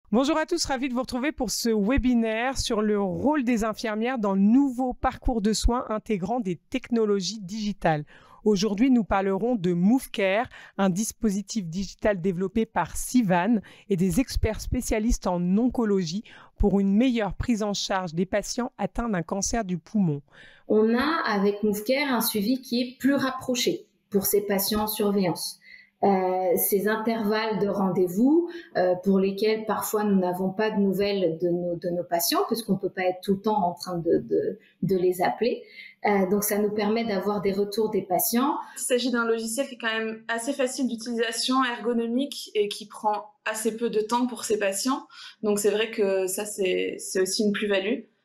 Bonjour à tous, ravi de vous retrouver pour ce webinaire sur le rôle des infirmières dans le nouveau parcours de soins intégrant des technologies digitales. Aujourd'hui, nous parlerons de MoveCare, un dispositif digital développé par Sivan et des experts spécialistes en oncologie pour une meilleure prise en charge des patients atteints d'un cancer du poumon. On a avec MoveCare un suivi qui est plus rapproché pour ces patients en surveillance. Ces intervalles de rendez-vous pour lesquels parfois nous n'avons pas de nouvelles de nos patients puisqu'on ne peut pas être tout le temps en train de les appeler. Donc ça nous permet d'avoir des retours des patients. Il s'agit d'un logiciel qui est quand même assez facile d'utilisation, ergonomique et qui prend assez peu de temps pour ces patients. Donc c'est vrai que ça c'est aussi une plus-value.